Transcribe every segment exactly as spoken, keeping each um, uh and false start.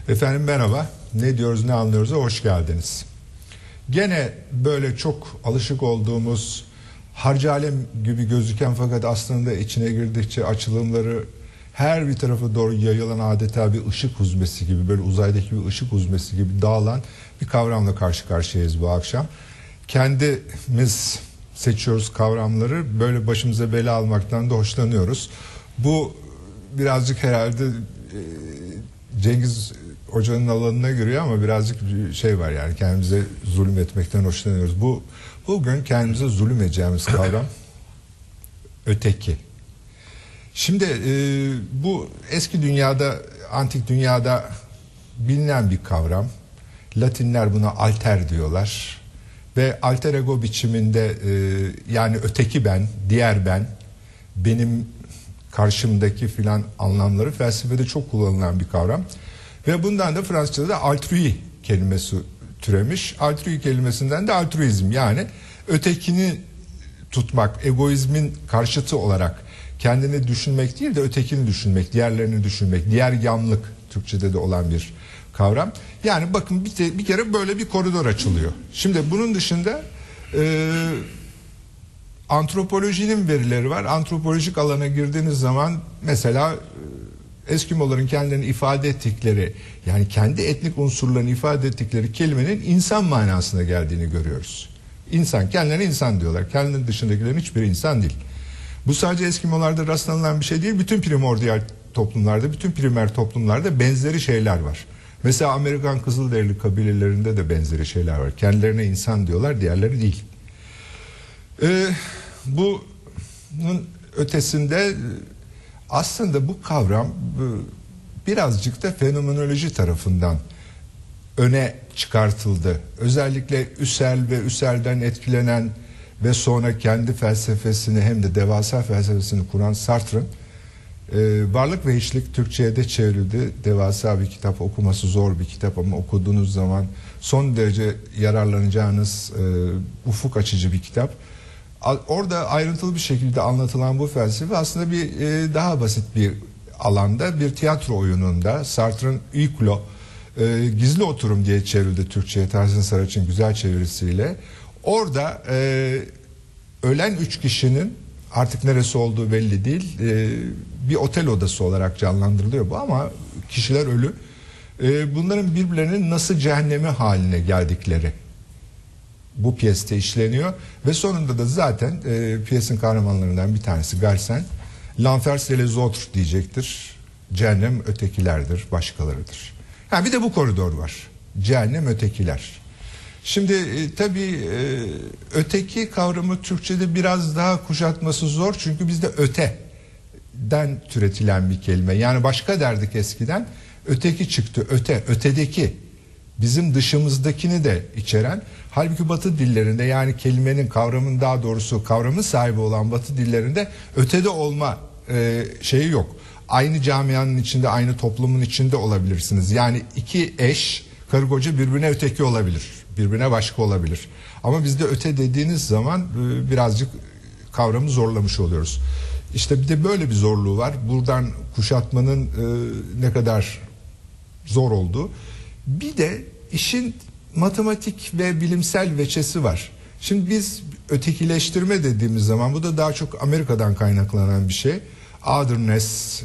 Efendim merhaba. Ne diyoruz ne anlıyoruz'a hoş geldiniz. Gene böyle çok alışık olduğumuz harcı alem gibi gözüken fakat aslında içine girdikçe açılımları her bir tarafa doğru yayılan adeta bir ışık huzmesi gibi, böyle uzaydaki bir ışık huzmesi gibi dağılan bir kavramla karşı karşıyayız bu akşam. Kendimiz seçiyoruz kavramları, böyle başımıza bela almaktan da hoşlanıyoruz. Bu birazcık herhalde Cengiz Hoca'nın alanına giriyor ama birazcık bir şey var, yani kendimize zulüm etmekten hoşlanıyoruz. Bu bugün kendimize zulüm edeceğimiz kavram öteki. Şimdi e, bu eski dünyada, antik dünyada bilinen bir kavram. Latinler buna alter diyorlar ve alter ego biçiminde e, yani öteki ben, diğer ben, benim karşımdaki filan anlamları felsefede çok kullanılan bir kavram. Ve bundan da Fransızca'da da altrui kelimesi türemiş. Altrui kelimesinden de altruizm, yani ötekini tutmak, egoizmin karşıtı olarak kendini düşünmek değil de ötekini düşünmek, diğerlerini düşünmek, diğer yanlık Türkçe'de de olan bir kavram. Yani bakın bir, te, bir kere böyle bir koridor açılıyor. Şimdi bunun dışında e, antropolojinin verileri var. Antropolojik alana girdiğiniz zaman mesela Eskimoların kendilerini ifade ettikleri, yani kendi etnik unsurlarını ifade ettikleri kelimenin insan manasına geldiğini görüyoruz. İnsan, kendilerine insan diyorlar. Kendilerinin dışındakilerin hiçbiri insan değil. Bu sadece Eskimolarda rastlanılan bir şey değil. Bütün primordial toplumlarda, bütün primer toplumlarda benzeri şeyler var. Mesela Amerikan Kızılderili kabilelerinde de benzeri şeyler var. Kendilerine insan diyorlar, diğerleri değil. Ee, bunun ötesinde aslında bu kavram birazcık da fenomenoloji tarafından öne çıkartıldı. Özellikle Husserl ve Husserl'den etkilenen ve sonra kendi felsefesini hem de devasa felsefesini kuran Sartre'ın e, Varlık ve Hiçlik Türkçe'ye de çevrildi. Devasa bir kitap, okuması zor bir kitap ama okuduğunuz zaman son derece yararlanacağınız e, ufuk açıcı bir kitap. Orada ayrıntılı bir şekilde anlatılan bu felsefe aslında bir e, daha basit bir alanda, bir tiyatro oyununda Sartre'ın Huis e, gizli oturum diye çevrildi Türkçe'ye, Tahsin Saraç'ın güzel çevirisiyle. Orada e, ölen üç kişinin artık neresi olduğu belli değil, e, bir otel odası olarak canlandırılıyor bu ama kişiler ölü. E, bunların birbirlerinin nasıl cehennemi haline geldikleri bu piyeste işleniyor ve sonunda da zaten e, piyesin kahramanlarından bir tanesi Garsen, l'enfer c'est les autres diyecektir. Cehennem ötekilerdir, başkalarıdır. Ha, bir de bu koridor var. Cehennem ötekiler. Şimdi e, tabii e, öteki kavramı Türkçe'de biraz daha kuşatması zor çünkü bizde öteden türetilen bir kelime. Yani başka derdik eskiden, öteki çıktı, öte, ötedeki. Bizim dışımızdakini de içeren, halbuki Batı dillerinde, yani kelimenin, kavramın, daha doğrusu kavramın sahibi olan Batı dillerinde ötede olma e, şeyi yok. Aynı camianın içinde, aynı toplumun içinde olabilirsiniz. Yani iki eş, karı koca birbirine öteki olabilir, birbirine başka olabilir. Ama bizde öte dediğiniz zaman e, birazcık kavramı zorlamış oluyoruz. İşte bir de böyle bir zorluğu var. Buradan kuşatmanın e, ne kadar zor olduğu. Bir de işin matematik ve bilimsel veçesi var. Şimdi biz ötekileştirme dediğimiz zaman, bu da daha çok Amerika'dan kaynaklanan bir şey. Otherness, e,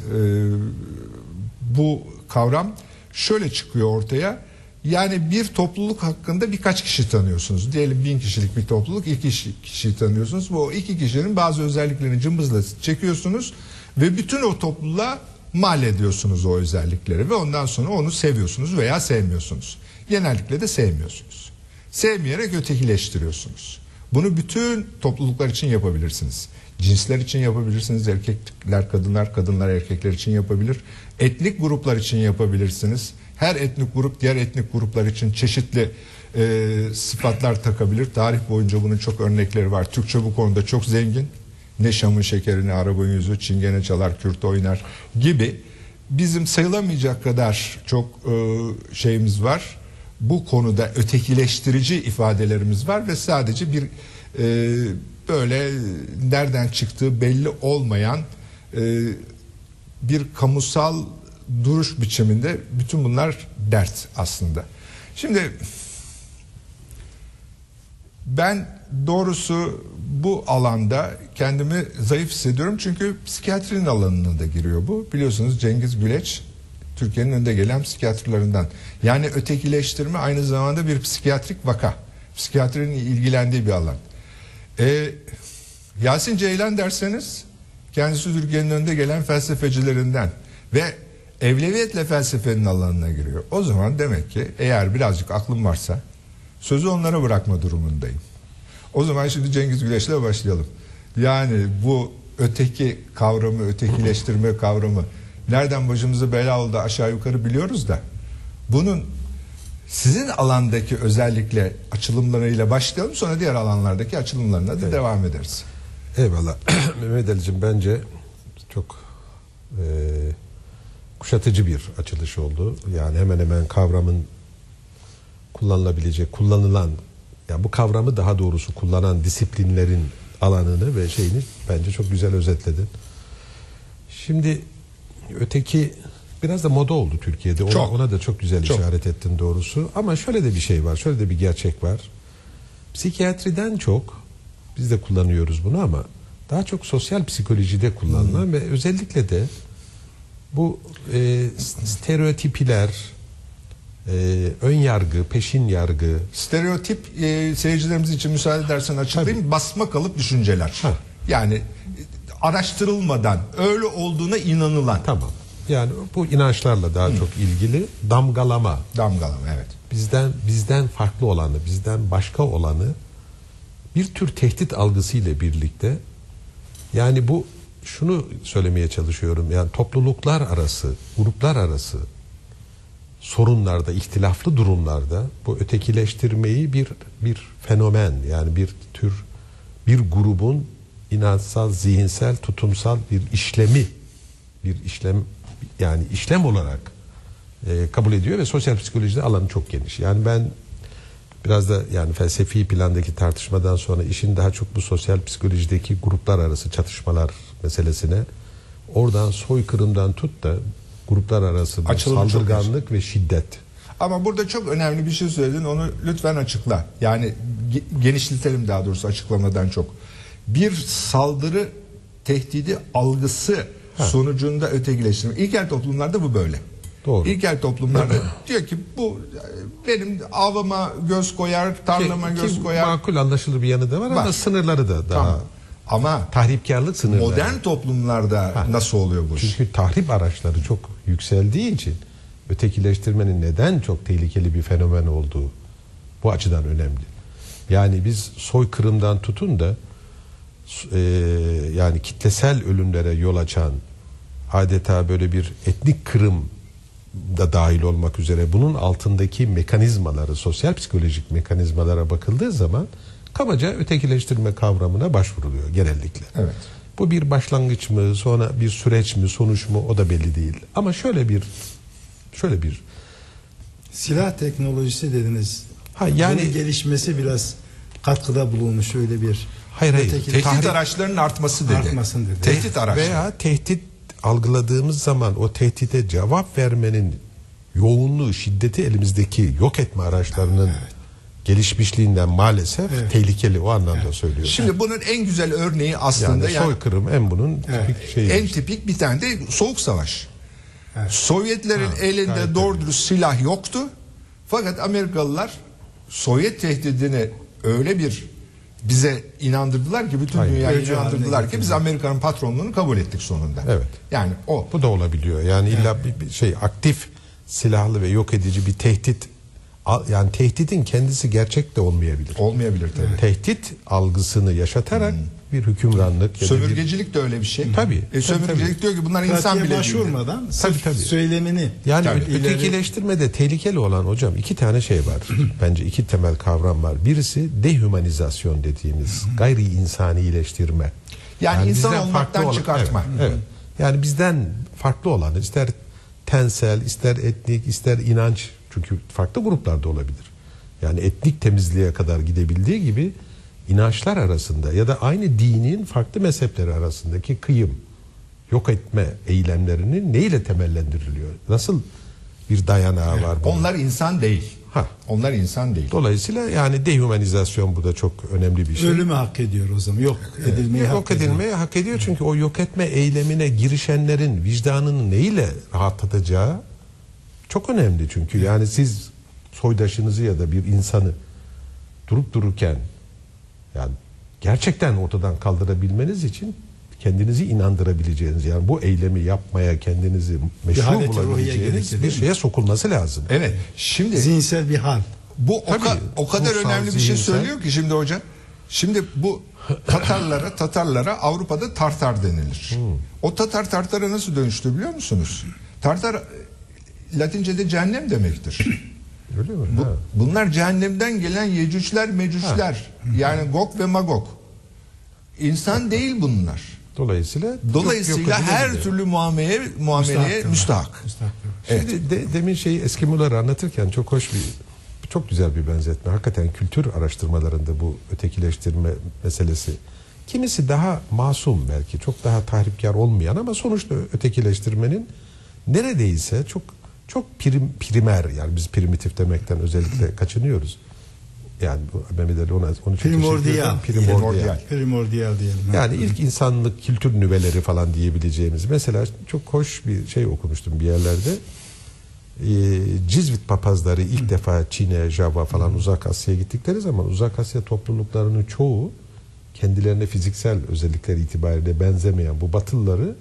bu kavram şöyle çıkıyor ortaya. Yani bir topluluk hakkında birkaç kişi tanıyorsunuz. Diyelim bin kişilik bir topluluk, iki kişi, kişi tanıyorsunuz. Bu iki kişinin bazı özelliklerini cımbızla çekiyorsunuz ve bütün o topluluğa mal ediyorsunuz o özellikleri ve ondan sonra onu seviyorsunuz veya sevmiyorsunuz. Genellikle de sevmiyorsunuz. Sevmeyerek ötekileştiriyorsunuz. Bunu bütün topluluklar için yapabilirsiniz. Cinsler için yapabilirsiniz. Erkekler kadınlar, kadınlar erkekler için yapabilir. Etnik gruplar için yapabilirsiniz. Her etnik grup diğer etnik gruplar için çeşitli e, sıfatlar takabilir. Tarih boyunca bunun çok örnekleri var. Türkçe bu konuda çok zengin. Ne Şam'ın şekerini, Arap'ın yüzü, Çingene çalar, Kürt oynar gibi bizim sayılamayacak kadar çok e, şeyimiz var. Bu konuda ötekileştirici ifadelerimiz var ve sadece bir e, böyle nereden çıktığı belli olmayan e, bir kamusal duruş biçiminde bütün bunlar dert aslında. Şimdi ben doğrusu bu alanda kendimi zayıf hissediyorum çünkü psikiyatrinin alanına da giriyor bu. Biliyorsunuz Cengiz Güleç Türkiye'nin önde gelen psikiyatrlarından. Yani ötekileştirme aynı zamanda bir psikiyatrik vaka. Psikiyatrinin ilgilendiği bir alan. Ee, Yasin Ceylan derseniz kendisi Türkiye'nin önde gelen felsefecilerinden ve evleviyetle felsefenin alanına giriyor. O zaman demek ki eğer birazcık aklım varsa sözü onlara bırakma durumundayım. O zaman şimdi Cengiz Güleç'le başlayalım. Yani bu öteki kavramı, ötekileştirme kavramı nereden başımıza bela oldu aşağı yukarı biliyoruz da bunun sizin alandaki özellikle açılımlarıyla başlayalım, sonra diğer alanlardaki açılımlarına da evet. devam ederiz. Eyvallah. Mehmet Ali'cim bence çok e, kuşatıcı bir açılış oldu. Yani hemen hemen kavramın kullanılabilecek, kullanılan, yani bu kavramı daha doğrusu kullanan disiplinlerin alanını ve şeyini bence çok güzel özetledin. Şimdi öteki biraz da moda oldu Türkiye'de. Ona, ona da çok güzel çok. işaret ettin doğrusu. Ama şöyle de bir şey var, şöyle de bir gerçek var. Psikiyatriden çok, biz de kullanıyoruz bunu ama daha çok sosyal psikolojide kullanılan hmm. ve özellikle de bu e, stereotipiler, e, ön yargı, peşin yargı. Stereotip e, seyircilerimiz için müsaade edersen açıklayayım. Tabii. Basma kalıp düşünceler. Ha. Yani araştırılmadan öyle olduğuna inanılan. Tamam. Yani bu inançlarla daha hmm. çok ilgili damgalama. Damgalama, evet. Bizden bizden farklı olanı, bizden başka olanı bir tür tehdit algısıyla birlikte, yani bu şunu söylemeye çalışıyorum, yani topluluklar arası, gruplar arası sorunlarda, ihtilaflı durumlarda bu ötekileştirmeyi bir bir fenomen, yani bir tür bir grubun inançsal, zihinsel, tutumsal bir işlemi, bir işlem, yani işlem olarak e, kabul ediyor ve sosyal psikolojide alanı çok geniş. Yani ben biraz da yani felsefi plandaki tartışmadan sonra işin daha çok bu sosyal psikolojideki gruplar arası çatışmalar meselesine, oradan soykırımdan tut da gruplar arası saldırganlık ve şiddet. Ama burada çok önemli bir şey söyledin, onu lütfen açıkla. Yani genişletelim daha doğrusu açıklamadan çok. Bir saldırı tehdidi algısı ha. sonucunda ötekileştirme. İlkel toplumlarda bu böyle. Doğru. İlkel toplumlarda diyor ki bu benim avıma göz koyar, tarlama ki, göz ki koyar. Makul anlaşılır bir yanı da var, var. ama sınırları da daha. Tamam. Ama tahripkarlık sınırları. Modern toplumlarda ha. nasıl oluyor bu? Çünkü tahrip araçları çok yükseldiği için ötekileştirmenin neden çok tehlikeli bir fenomen olduğu bu açıdan önemli. Yani biz soykırımdan tutun da e, yani kitlesel ölümlere yol açan, adeta böyle bir etnik kırım da dahil olmak üzere bunun altındaki mekanizmaları, sosyal psikolojik mekanizmalara bakıldığı zaman kabaca ötekileştirme kavramına başvuruluyor genellikle. Evet. Bu bir başlangıç mı, sonra bir süreç mi, sonuç mu, o da belli değil. Ama şöyle bir şöyle bir silah teknolojisi dediniz. Ha yani bunun gelişmesi biraz katkıda bulunmuş, öyle bir. Hayır hayır. Tehdit tahrip, araçlarının artması dedi. Artmasın dedi. Tehdit araçları. Veya tehdit algıladığımız zaman o tehdide cevap vermenin yoğunluğu, şiddeti elimizdeki yok etme araçlarının evet. gelişmişliğinden maalesef evet. tehlikeli, o anlamda evet. söylüyorum. Şimdi bunun en güzel örneği aslında yani soykırım yani, en bunun evet. tipik şeyi. En tipik bir tane de Soğuk Savaş. Evet. Sovyetlerin ha, elinde doğru dürüst silah yoktu. Fakat Amerikalılar Sovyet tehdidini öyle bir bize inandırdılar ki, bütün Hayır. dünyayı inandırdılar ki biz Amerika'nın patronluğunu kabul ettik sonunda. Evet. Yani o. Bu da olabiliyor. Yani evet. illa bir, bir şey aktif silahlı ve yok edici bir tehdit, yani tehditin kendisi gerçek de olmayabilir. Olmayabilir tabii. Evet. Tehdit algısını yaşatarak hmm. bir hükümranlık. Sömürgecilik bir... de öyle bir şey. Tabii. E, sömürgecilik tabii. diyor ki bunlar Pratiğe insan bile başvurmadan tabii, tabii. söylemini. Yani tabii. ötekileştirmede tehlikeli olan hocam iki tane şey var. Bence iki temel kavram var. Birisi dehumanizasyon dediğimiz gayri insanileştirme. Yani, yani insan olmaktan olan, çıkartma. Evet, evet. Yani bizden farklı olanı, ister tensel, ister etnik, ister inanç, çünkü farklı gruplarda olabilir. Yani etnik temizliğe kadar gidebildiği gibi inançlar arasında ya da aynı dinin farklı mezhepleri arasındaki kıyım, yok etme eylemlerini neyle temellendiriliyor? Nasıl bir dayanağı var bunun? Onlar insan değil. Ha. Onlar insan değil. Dolayısıyla yani dehumanizasyon bu da çok önemli bir şey. Ölümü hak ediyor o zaman. Yok edilmeyi Yok hak ediyor. edilmeyi hak ediyor çünkü o yok etme eylemine girişenlerin vicdanını neyle rahatlatacağı çok önemli çünkü yani siz soydaşınızı ya da bir insanı durup dururken yani gerçekten ortadan kaldırabilmeniz için kendinizi inandırabileceğiniz yani bu eylemi yapmaya kendinizi meşru haleti ruhiye bulabileceğiniz gerekir, bir değil mi? şeye sokulması lazım. Evet. Şimdi Zihinsel bir hal. bu o, Tabii, ka- o kadar ruhsal, önemli bir şey zihinsel. söylüyor ki şimdi hocam. Şimdi bu Tatarlara Tatarlara Avrupa'da Tartar denilir. Hmm. O Tatar Tartar'a nasıl dönüştü biliyor musunuz? Tartar e, Latince'de cehennem demektir. Öyle mi? Bu, Ha. bunlar cehennemden gelen yecücler mecüsler. Yani Gog ve Magog. İnsan değil bunlar. Dolayısıyla yok- Dolayısıyla yok her edilebilir. türlü muameleye muameleye Müstahak. müstahak. Müstahak. Evet. Şimdi de, demin şeyi Eskimoları anlatırken çok hoş bir çok güzel bir benzetme. Hakikaten kültür araştırmalarında bu ötekileştirme meselesi kimisi daha masum belki çok daha tahripkar olmayan ama sonuçta ötekileştirmenin neredeyse çok çok prim, primer yani biz primitif demekten özellikle kaçınıyoruz. Yani bu Mehmet Ali ona, onun için Primordial. teşekkür ederim. Primordial. Primordial. Primordial diyelim. Yani ilk insanlık kültür nüveleri falan diyebileceğimiz. Mesela çok hoş bir şey okumuştum bir yerlerde. Ee, Cizvit papazları ilk defa Çin'e, Java falan Uzak Asya'ya gittikleri zaman Uzak Asya topluluklarının çoğu kendilerine fiziksel özellikler itibariyle benzemeyen bu Batılıları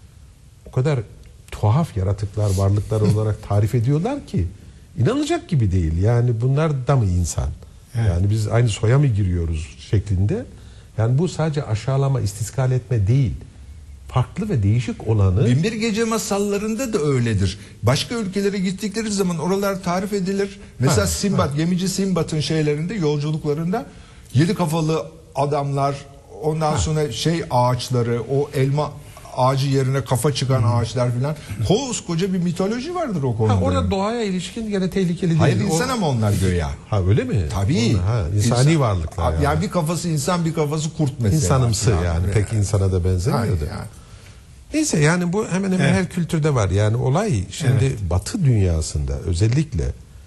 o kadar tuhaf yaratıklar, varlıklar olarak tarif ediyorlar ki inanılacak gibi değil. Yani bunlar da mı insan? Evet. Yani biz aynı soya mı giriyoruz şeklinde. Yani bu sadece aşağılama, istiskal etme değil. Farklı ve değişik olanı Binbir Gece masallarında da öyledir. Başka ülkelere gittikleri zaman oralar tarif edilir. Mesela Ha, Sinbad, gemici Sinbad'ın şeylerinde, yolculuklarında yedi kafalı adamlar, ondan sonra şey ağaçları, o elma ağacı yerine kafa çıkan ağaçlar filan. Koskoca bir mitoloji vardır o konuda. ha, orada doğaya ilişkin gene tehlikeli değil. Hayır O- insan ama onlar göya. Ha öyle mi? Tabii. Onlar, ha, insani İnsan- varlıklar yani. yani. bir kafası insan, bir kafası kurt mesela. İnsanımsı Filan. yani. Pek insana da benzemiyor Hayır da. yani. Neyse yani bu hemen hemen Evet. her kültürde var. Yani olay şimdi Evet. Batı dünyasında özellikle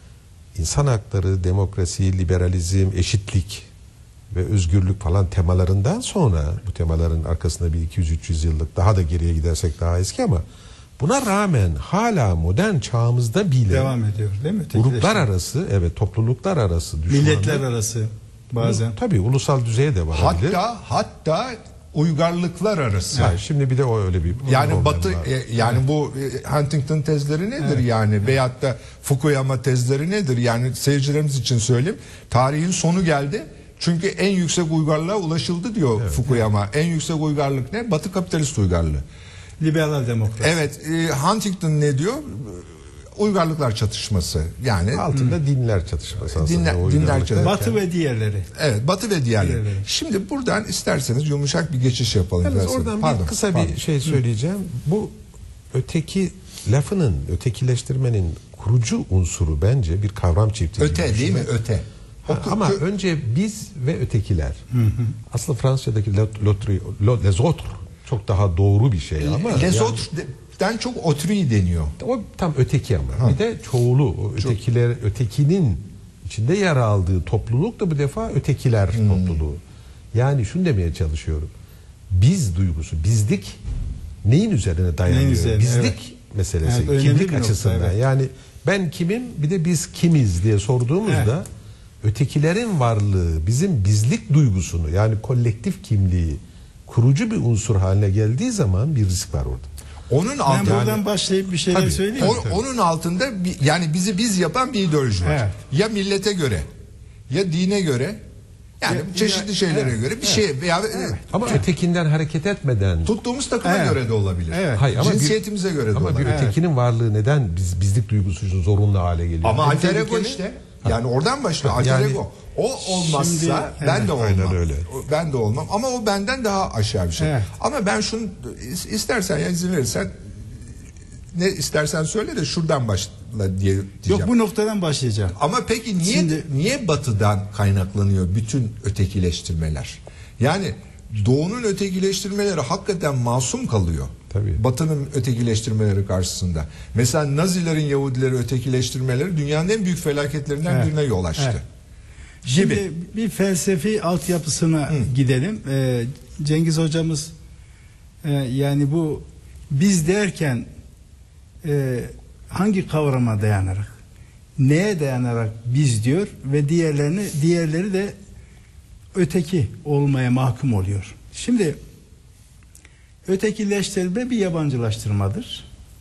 insan hakları, demokrasi, liberalizm, eşitlik ve özgürlük falan temalarından sonra bu temaların arkasında bir iki yüz üç yüz yıllık daha da geriye gidersek daha eski ama buna rağmen hala modern çağımızda bile Devam ediyor değil mi? gruplar Ötekileştirme. arası evet topluluklar arası düşmanlık Milletler arası bazen. tabii ulusal düzeye de varabilir. Hatta hatta uygarlıklar arası. Yani şimdi bir de o öyle bir Yani problem Batı var. e, yani bu e, Huntington tezleri nedir yani veyahut da Fukuyama tezleri nedir yani seyircilerimiz için söyleyeyim. Tarihin sonu geldi. Çünkü en yüksek uygarlığa ulaşıldı diyor Fukuyama. En yüksek uygarlık ne? Batı kapitalist uygarlığı. Liberal demokrasi. Evet, e, Huntington ne diyor? Uygarlıklar çatışması. Yani altında dinler çatışması aslında. Dinler- o dinler uygarlık çatışması. derken. Batı ve diğerleri. evet, Batı ve diğerleri. Diğerleri. Şimdi buradan isterseniz yumuşak bir geçiş yapalım. Yalnız Biraz oradan Pardon, bir kısa pardon. bir şey söyleyeceğim. Bu öteki lafının, ötekileştirmenin kurucu unsuru bence bir kavram çiftliği. gibi Öte değil mi? düşünmek. Öte. Ha, O- ama kö- önce biz ve ötekiler. Aslında Fransızca'daki lot- lotri, lo- les autres çok daha doğru bir şey ama Les yani- autres''den çok autrui deniyor. o tam öteki ama. Bir de çoğulu. O ötekiler, ötekinin içinde yer aldığı topluluk da bu defa ötekiler Hmm. topluluğu. Yani şunu demeye çalışıyorum. Biz duygusu, bizlik neyin üzerine dayanıyor? Neyin üzerine, bizlik evet. meselesi, Evet, önemli kimlik bir nokta, açısından. evet. Yani ben kimim, bir de biz kimiz diye sorduğumuzda ötekilerin varlığı bizim bizlik duygusunu yani kolektif kimliği kurucu bir unsur haline geldiği zaman bir risk var orada. Onun Ben altında buradan başlayıp bir şeyler Tabii. söyleyeyim mi? o- onun altında bir- yani bizi biz yapan bir ideoloji var. Evet. Ya millete göre, ya dine göre, yani Ya- çeşitli ya- şeylere evet, göre bir şey veya e, Ama ötekinden hareket etmeden tuttuğumuz takıma Evet. göre de olabilir. Evet. Hayır, ama bir- cinsiyetimize göre de ama olabilir. bir ötekinin varlığı neden biz bizlik duygusu zorunlu hale geliyor? Ama En alter ego tehlikeli- işte. Yani oradan başlıyor. Ha, Alter yani- ego. O olmazsa Şimdi- ben evet, de olmam. aynen öyle. O- Ben de olmam. Ama o benden daha aşağı bir şey. Evet. Ama ben şunu istersen ya izin verirsen ne istersen söyle de şuradan başla diye diyeceğim. Yok bu noktadan başlayacağım. Ama peki niye Şimdi- niye batıdan kaynaklanıyor bütün ötekileştirmeler? Yani doğunun ötekileştirmeleri hakikaten masum kalıyor. Tabii. Batı'nın ötekileştirmeleri karşısında. Mesela Nazilerin Yahudileri ötekileştirmeleri dünyanın en büyük felaketlerinden Evet. birine yol açtı. Evet. Şimdi Gibi. bir felsefi altyapısına Hı. gidelim. Ee, Cengiz hocamız e, yani bu biz derken e, hangi kavrama dayanarak, neye dayanarak biz diyor ve diğerlerini diğerleri de öteki olmaya mahkum oluyor. Şimdi ötekileştirme bir yabancılaştırmadır.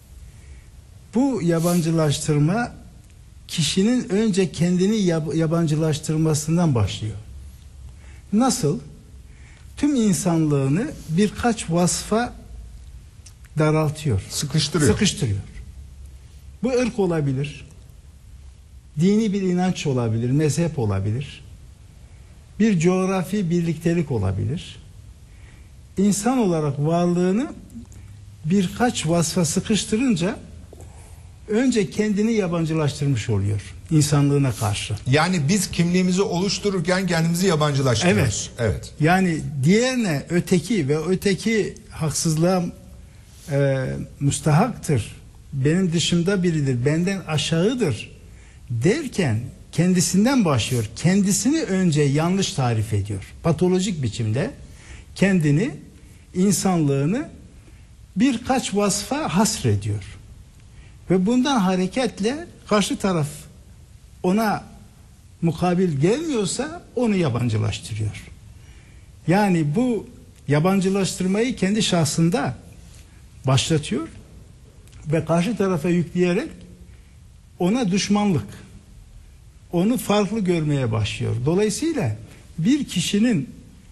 Bu yabancılaştırma kişinin önce kendini yab- yabancılaştırmasından başlıyor. Nasıl? Tüm insanlığını birkaç vasfa daraltıyor. Sıkıştırıyor. Sıkıştırıyor. Bu ırk olabilir. Dini bir inanç olabilir, mezhep olabilir. Bir coğrafi birliktelik olabilir. İnsan olarak varlığını birkaç vasfa sıkıştırınca önce kendini yabancılaştırmış oluyor insanlığına karşı. Yani biz kimliğimizi oluştururken kendimizi yabancılaştırıyoruz. Evet. Evet. Yani diğerine öteki ve öteki haksızlığa e, müstahaktır. Benim dışımda biridir, benden aşağıdır derken kendisinden başlıyor. Kendisini önce yanlış tarif ediyor. Patolojik biçimde kendini, insanlığını birkaç vasfa hasrediyor. Ve bundan hareketle karşı taraf ona mukabil gelmiyorsa onu yabancılaştırıyor. Yani bu yabancılaştırmayı kendi şahsında başlatıyor ve karşı tarafa yükleyerek ona düşmanlık, onu farklı görmeye başlıyor. Dolayısıyla bir kişinin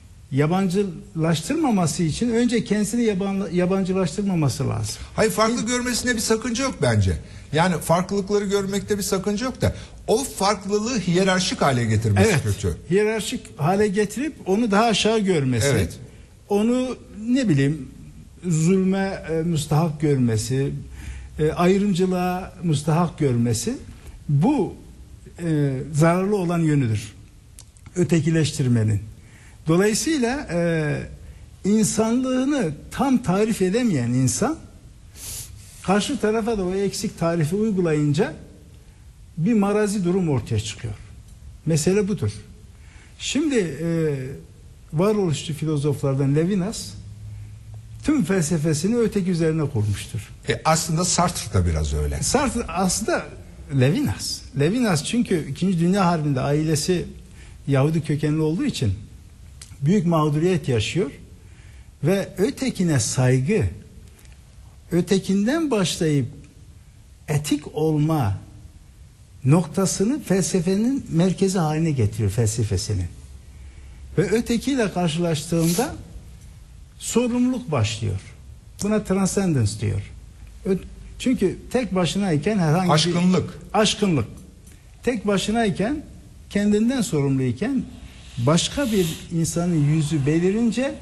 yabancılaştırmaması için önce kendisini yaban, yabancılaştırmaması lazım. Hayır, farklı görmesine bir sakınca yok bence. Yani farklılıkları görmekte bir sakınca yok da o farklılığı hiyerarşik hale getirmesi Evet, kötü. hiyerarşik hale getirip onu daha aşağı görmesi, Evet. onu ne bileyim zulme e, müstahak görmesi, e, ayrımcılığa müstahak görmesi bu e, zararlı olan yönüdür ötekileştirmenin. Dolayısıyla e, insanlığını tam tarif edemeyen insan karşı tarafa da o eksik tarifi uygulayınca bir marazi durum ortaya çıkıyor. Mesele budur. Şimdi e, varoluşçu filozoflardan Levinas tüm felsefesini öteki üzerine kurmuştur. E aslında Sartre da biraz öyle. Sartre aslında Levinas. Levinas çünkü İkinci Dünya Harbi'nde ailesi Yahudi kökenli olduğu için büyük mağduriyet yaşıyor ve ötekine saygı, ötekinden başlayıp etik olma noktasını felsefenin merkezi haline getiriyor, felsefesinin. Ve ötekiyle karşılaştığında sorumluluk başlıyor. Buna transcendence diyor. Ö- Çünkü tek başınayken herhangi Aşkınlık. bir aşkınlık. Tek başınayken, kendinden sorumluyken başka bir insanın yüzü belirince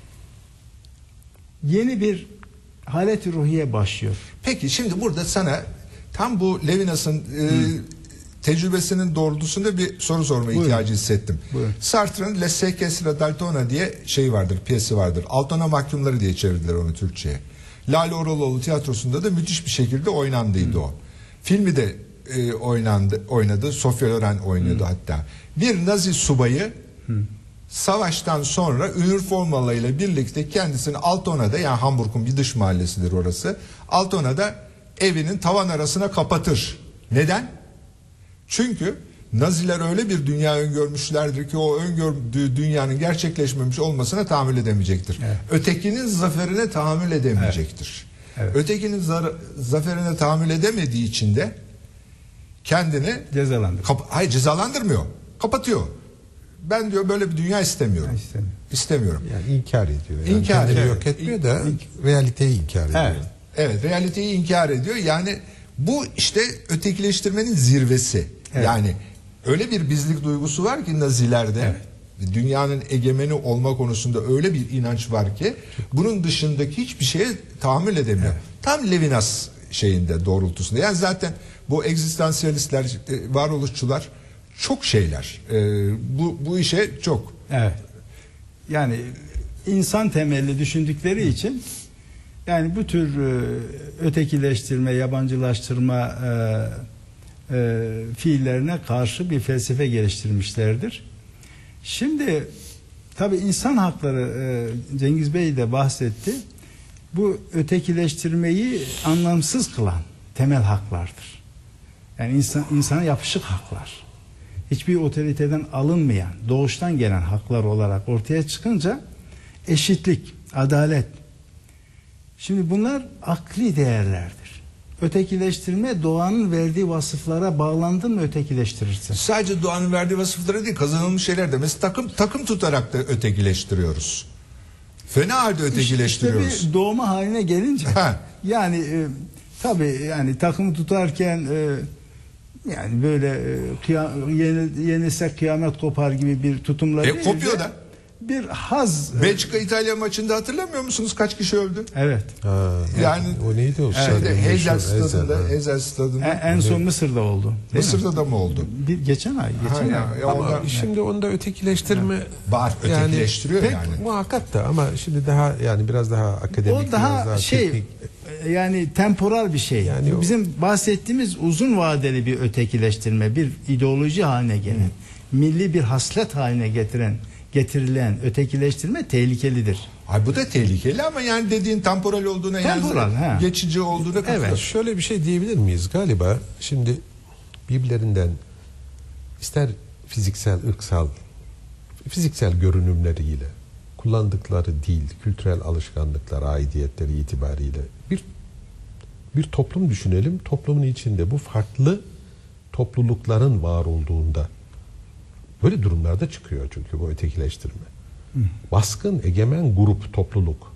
yeni bir halet-i ruhiye başlıyor. Peki şimdi burada sana tam bu Levinas'ın e, tecrübesinin doğrultusunda bir soru sorma Buyurun. ihtiyacı hissettim. Buyurun. Sartre'ın Les Séquestres d'Altona diye şey vardır, piyesi vardır. Altona Mahkumları diye çevirdiler onu Türkçe'ye. Lale Oraloğlu tiyatrosunda da müthiş bir şekilde oynandıydı o. Filmi de e, oynandı, oynadı. Sofia Loren oynuyordu hatta. Bir Nazi subayı savaştan sonra üniformalı ile birlikte kendisini Altona'da, yani Hamburg'un bir dış mahallesidir orası, Altona'da evinin tavan arasına kapatır. Neden? Çünkü Naziler öyle bir dünya öngörmüşlerdir ki o öngördüğü dünyanın gerçekleşmemiş olmasına tahammül edemeyecektir. Evet. Ötekinin zaferine tahammül edemeyecektir. Evet. Evet. Ötekinin zar- zaferine tahammül edemediği için de kendini Cezalandırıyor. kap- hayır cezalandırmıyor. Kapatıyor. Ben diyor böyle bir dünya istemiyorum. Ha, istemiyorum. İstemiyorum. Yani inkar ediyor. Yani İnkar kendini ediyor. yok etmiyor da realiteyi inkar ediyor. Evet. Evet, realiteyi inkar ediyor. Yani bu işte ötekileştirmenin zirvesi. Evet. Yani öyle bir bizlik duygusu var ki Nazilerde. Dünyanın egemeni olma konusunda öyle bir inanç var ki bunun dışındaki hiçbir şeye tahammül edemiyor. Evet. Tam Levinas şeyinde, doğrultusunda. Yani zaten bu egzistansiyalistler, e, varoluşçular çok şeyler. E, bu bu işe çok. Evet. Yani insan temelli düşündükleri için Yani bu tür e, ötekileştirme, yabancılaştırma e, e, fiillerine karşı bir felsefe geliştirmişlerdir. Şimdi tabii insan hakları, e, Cengiz Bey de bahsetti. Bu ötekileştirmeyi anlamsız kılan temel haklardır. Yani insan, insana yapışık haklar. Hiçbir otoriteden alınmayan, doğuştan gelen haklar olarak ortaya çıkınca eşitlik, adalet. Şimdi bunlar akli değerlerdir. Ötekileştirme doğanın verdiği vasıflara bağlandın mı ötekileştirirsin. Sadece doğanın verdiği vasıfları değil, kazanılmış şeyler de. Mesela takım takım tutarak da ötekileştiriyoruz. Fena halde ötekileştiriyoruz. İşte bir doğma haline gelince Ha. yani e, tabii yani takımı tutarken e, yani böyle e, kıya, yeni, yenilsek kıyamet kopar gibi bir tutumla E, değil kopuyor de da. bir haz. Belçika İtalya maçında hatırlamıyor musunuz kaç kişi öldü? Evet. Ha, Yani o neydi o? Şeyde Stadyum Heysel meşhur, stadında, Heysel, ha. Heysel stadında. En, en son Mısır'da oldu. değil mi? Mısır'da da mı oldu? Bir geçen ay, geçen Ha, ay. ya, Ama ondan- şimdi onda ötekileştirme Var, ötekileştiriyor pek yani. muhakkak da ama şimdi daha yani biraz daha akademik, O biraz daha daha şey teknik. yani temporal bir şey. Yani Bu o- bizim bahsettiğimiz uzun vadeli bir ötekileştirme, bir ideoloji haline gelen, milli bir haslet haline getiren, getirilen ötekileştirme tehlikelidir. Ay bu da tehlikeli ama yani dediğin temporal olduğuna Temporal, yani ha. geçici olduğuna katılıyorum. Evet. Şöyle bir şey diyebilir miyiz? Galiba şimdi birbirlerinden ister fiziksel, ırksal, fiziksel görünümleriyle, kullandıkları dil, kültürel alışkanlıklar, aidiyetleri itibariyle bir bir toplum düşünelim. Toplumun içinde bu farklı toplulukların var olduğunda böyle durumlarda çıkıyor çünkü bu ötekileştirme. Baskın, egemen grup, topluluk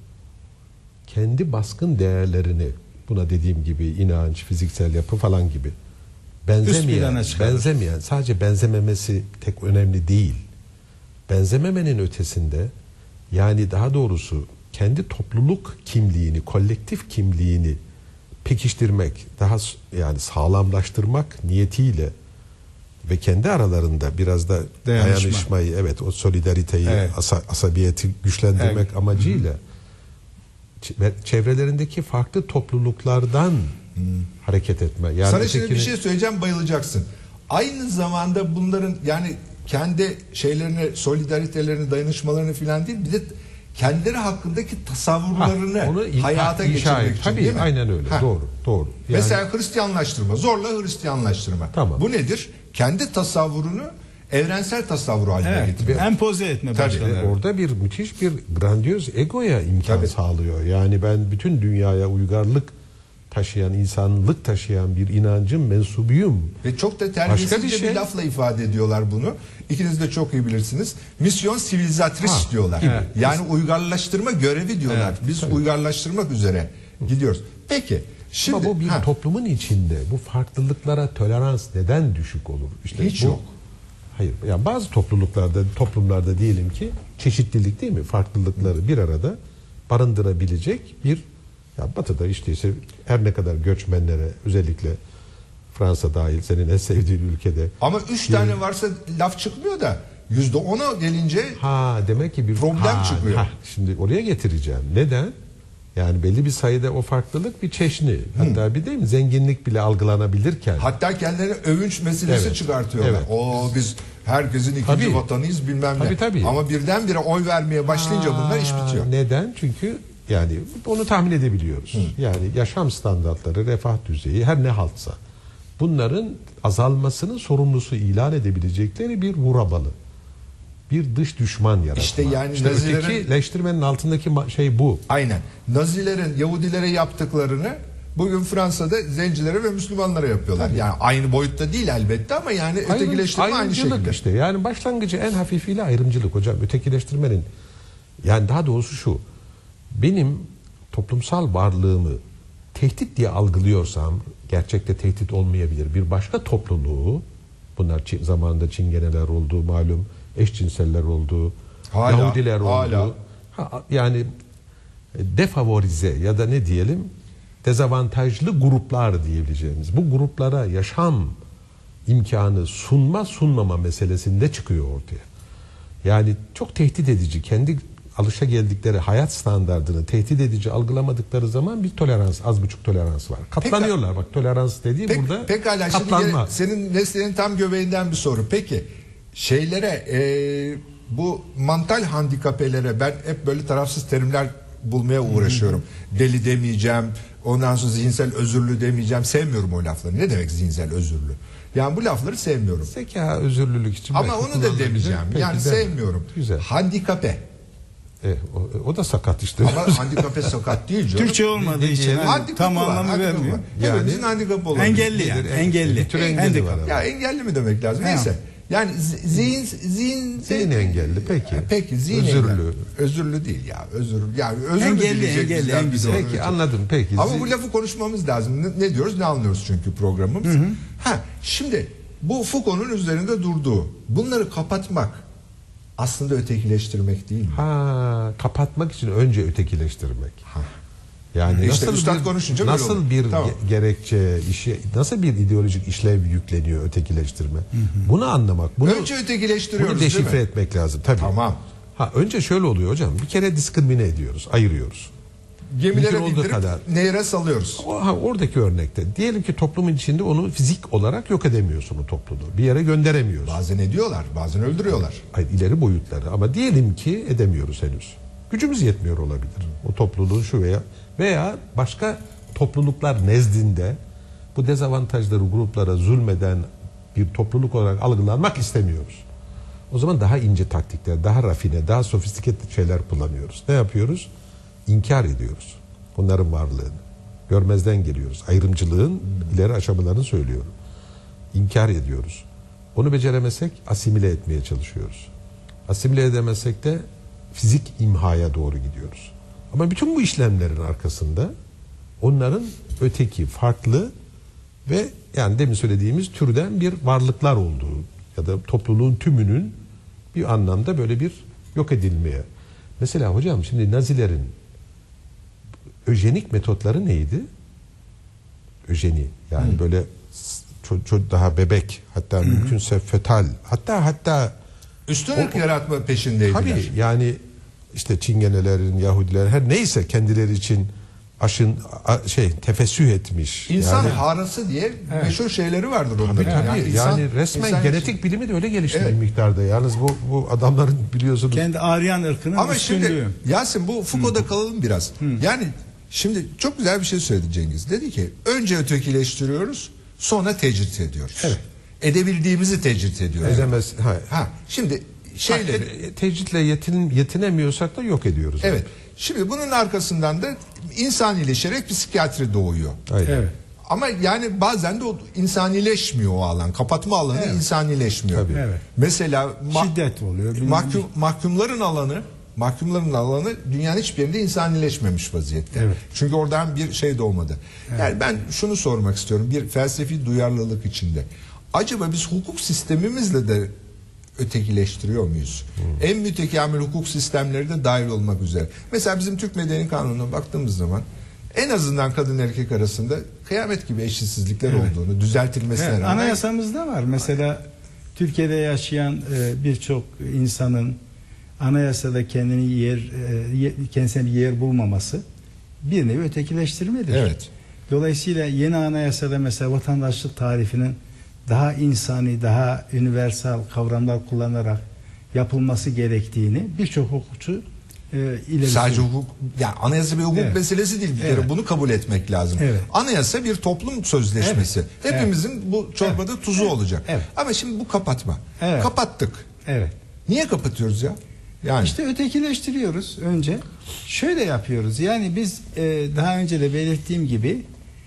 kendi baskın değerlerini, buna dediğim gibi inanç, fiziksel yapı falan gibi benzemeyen, plana çıkarır. benzemeyen, sadece benzememesi tek önemli değil. Benzememenin ötesinde, yani daha doğrusu kendi topluluk kimliğini, kolektif kimliğini pekiştirmek, daha s- yani sağlamlaştırmak niyetiyle ve kendi aralarında biraz da Dayanışma. dayanışmayı, evet, o solidariteyi, Evet. asa- asabiyeti güçlendirmek Evet. amacıyla ç- ve çevrelerindeki farklı topluluklardan hareket etme. Yani Sana şimdi bir ötekini- şey söyleyeceğim, bayılacaksın. Aynı zamanda bunların yani kendi şeylerini, solidaritelerini, dayanışmalarını filan değil, bir de kendileri hakkındaki tasavvurlarını Ha, onu in- hayata ha, inşa geçirmek et. için, Tabii, değil mi? aynen öyle. Ha. Doğru, doğru. Yani- Mesela Hristiyanlaştırma, zorla Hristiyanlaştırma. Tamam. Bu nedir? Kendi tasavvurunu evrensel tasavvur haline Evet. getiriyor. Empoze etme Tabii. başkaları. Ve orada bir müthiş bir grandiyoz egoya imkan Tabii. sağlıyor. Yani ben bütün dünyaya uygarlık taşıyan, insanlık taşıyan bir inancın mensubuyum. Ve çok da terbiyesizce Başka bir, bir şey. lafla ifade ediyorlar bunu. İkiniz de çok iyi bilirsiniz. Misyon sivilizatris Ha, diyorlar. evet. Yani uygarlaştırma görevi diyorlar. Evet, Biz uygarlaştırmak üzere gidiyoruz. Peki. Şimdi Ama bu bir ha, toplumun içinde bu farklılıklara tolerans neden düşük olur? İşte Hiç bu, yok. Hayır. Yani bazı topluluklarda, toplumlarda diyelim ki çeşitlilik, değil mi? Farklılıkları bir arada barındırabilecek bir, ya Batı'da işte ise her ne kadar göçmenlere, özellikle Fransa dahil senin en sevdiğin ülkede, ama üç tane varsa laf çıkmıyor da yüzde ona gelince ha demek ki bir Problem ha, çıkıyor. ha, şimdi oraya getireceğim. Neden? Yani belli bir sayıda o farklılık bir çeşni. Hatta bir değil mi? Zenginlik bile algılanabilirken. hatta kendilerine övünç meselesi Evet. çıkartıyorlar. Evet. O biz herkesin ikinci Tabii. vatanıyız bilmem ne. Tabii, tabii. Ama birdenbire oy vermeye başlayınca bunlar iş Aa, bitiyor. Neden? Çünkü yani onu tahmin edebiliyoruz. Yani yaşam standartları, refah düzeyi her ne haltsa bunların azalmasının sorumlusu ilan edebilecekleri bir vurabalı. Bir dış düşman yaratma. İşte yani Nazilerin- ötekileştirmenin altındaki ma- şey bu. Aynen. Nazilerin Yahudilere yaptıklarını bugün Fransa'da zencilere ve Müslümanlara yapıyorlar. Yani aynı boyutta değil elbette ama yani ötekileştirme aynı ayrımcılık şekilde. işte. Yani başlangıcı en hafifiyle ayrımcılık hocam. Ötekileştirmenin, yani daha doğrusu şu. Benim toplumsal varlığımı tehdit diye algılıyorsam, gerçekte tehdit olmayabilir. Bir başka topluluğu, bunlar Çin, zamanında Çingeneler oldu, malum eşcinseller oldu, Hala, Yahudiler hala. oldu. Ha, yani defavorize ya da ne diyelim, dezavantajlı gruplar diyebileceğimiz bu gruplara yaşam imkanı sunma sunmama meselesinde çıkıyor ortaya. Yani çok tehdit edici, kendi alışa geldikleri hayat standardını tehdit edici algılamadıkları zaman bir tolerans, az buçuk tolerans var. Katlanıyorlar. Bak tolerans dediği Pek, burada pekala, katlanma. Şimdi senin mesleğin tam göbeğinden bir soru. Peki şeylere e, bu mental handikapelere ben hep böyle tarafsız terimler bulmaya uğraşıyorum. Hı-hı. Deli demeyeceğim. Ondan sonra zihinsel özürlü demeyeceğim. Sevmiyorum o lafları. Ne demek zihinsel özürlü? Yani bu lafları sevmiyorum. Zeka özürlülük için. Ama onu da demeyeceğim. Peki, yani deme. sevmiyorum. Güzel. Handikape. E, o, o da sakat işte. Ama handikape sakat değil canım. Türkçe olmadığı Ne- için ne- hani Handikapı tam var, anlamı handikapı vermiyor. var. Yani- Hepimizin handikapı olabilir. Engelli yani. Nedir? Engelli. Bir tür engeli Handikap. var ama. Ya engelli mi demek lazım? Ha. Neyse. Yani z- zihin zihin Zihin engelli, peki. Peki zihin Özürlü. engelli. Özürlü değil ya. Özür yani özür Engelli, dileyecek engelli, bizden en bir güzel. sorun Peki yok. anladım peki. Ama Zi- bu lafı konuşmamız lazım. Ne, ne diyoruz? Ne anlıyoruz çünkü programımız. Hı hı. Ha, şimdi bu Foucault'un üzerinde durduğu bunları kapatmak aslında ötekileştirmek değil mi? Ha, kapatmak için önce ötekileştirmek. Ha. Yani İşte nasıl üstad bir, konuşunca böyle nasıl olur. bir Tamam. ge- gerekçe işi, nasıl bir ideolojik işlev yükleniyor ötekileştirme? Bunu anlamak, bunu Önce ötekileştiriyoruz bunu değil deşifre mi? etmek lazım tabii. Tamam. Ha önce şöyle oluyor hocam. Bir kere diskrimine ediyoruz, ayırıyoruz. Gemilere Mümkün olduğu bindirip kadar. nehre salıyoruz. O, ha, oradaki örnekte diyelim ki toplumun içinde onu fizik olarak yok edemiyorsun o topluluğu. Bir yere gönderemiyorsun. Bazen ediyorlar, bazen öldürüyorlar. Hayır, ileri boyutları ama diyelim ki edemiyoruz henüz. Gücümüz yetmiyor olabilir. O topluluğun şu veya veya başka topluluklar nezdinde bu dezavantajları gruplara zulmeden bir topluluk olarak algılanmak istemiyoruz. O zaman daha ince taktikler, daha rafine, daha sofistike şeyler kullanıyoruz. Ne yapıyoruz? İnkar ediyoruz onların varlığını. Görmezden geliyoruz. Ayrımcılığın ileri aşamalarını söylüyorum. İnkar ediyoruz. Onu beceremesek asimile etmeye çalışıyoruz. Asimile edemezsek de fizik imhaya doğru gidiyoruz. Ama bütün bu işlemlerin arkasında onların öteki, farklı ve yani demin söylediğimiz türden bir varlıklar olduğu ya da topluluğun tümünün bir anlamda böyle bir yok edilmeye. Mesela hocam şimdi Nazilerin öjenik metotları neydi? Öjeni yani Hı. böyle çocuk daha bebek hatta Hı. mümkünse fetal hatta hatta üstün ırk yaratma peşindeydiler. Tabii yani işte Çingenelerin, Yahudiler her neyse kendileri için aşın a, şey tefessüh etmiş. İnsan yani, harası diye evet. meşhur şeyleri vardır onların. Tabii, tabii. Yani, Yani, insan, resmen insan genetik için. bilimi de öyle gelişti Evet. bir miktarda. Yalnız bu bu adamların biliyorsunuz. Kendi Aryan ırkının Ama üstünlüğü. şimdi Yasin bu Foucault'da kalalım biraz. Hı. Yani şimdi çok güzel bir şey söyledi Cengiz. Dedi ki önce ötekileştiriyoruz, sonra tecrit ediyoruz. Evet. Edebildiğimizi tecrit ediyoruz. Edemez. Ha. Ha, şimdi şeyleri Ha, e, tecritle yetin, yetinemiyorsak da yok ediyoruz. evet. Şimdi bunun arkasından da insanileşerek psikiyatri doğuyor. Aynen. Evet. Ama yani bazen de o insanileşmiyor o alan. Kapatma alanı Evet. insanileşmiyor. Tabii. Evet. Mesela ma- Şiddet oluyor. bilmem mahkum, mahkumların alanı mahkumların alanı dünyanın hiçbir yerinde insanileşmemiş vaziyette. Evet. Çünkü oradan bir şey doğmadı. Evet. Yani ben şunu sormak istiyorum bir felsefi duyarlılık içinde. Acaba biz hukuk sistemimizle de ötekileştiriyor muyuz? Hmm. En mütekamil hukuk sistemleri de dahil olmak üzere. Mesela bizim Türk Medeni Kanunu'na baktığımız zaman en azından kadın erkek arasında kıyamet gibi eşitsizlikler evet. olduğunu, düzeltilmesine Evet, rağmen. anayasamızda var. Mesela Türkiye'de yaşayan e, birçok insanın anayasada kendini yer e, kendisine yer bulmaması bir nevi ötekileştirmedir. Evet. Dolayısıyla yeni anayasada mesela vatandaşlık tarifinin daha insani, daha universal kavramlar kullanarak yapılması gerektiğini birçok hukukçu e, ileri Sadece sürüyor. hukuk, yani anayasa bir hukuk Evet. meselesi değil bir kere Evet. bunu kabul etmek lazım. Evet. Anayasa bir toplum sözleşmesi. Evet. Hepimizin evet. bu çorbada Evet. tuzu Evet. olacak. Evet. Ama şimdi bu kapatma. Evet. Kapattık. Evet. Niye kapatıyoruz ya? Yani İşte ötekileştiriyoruz önce. Şöyle yapıyoruz. Yani biz e, daha önce de belirttiğim gibi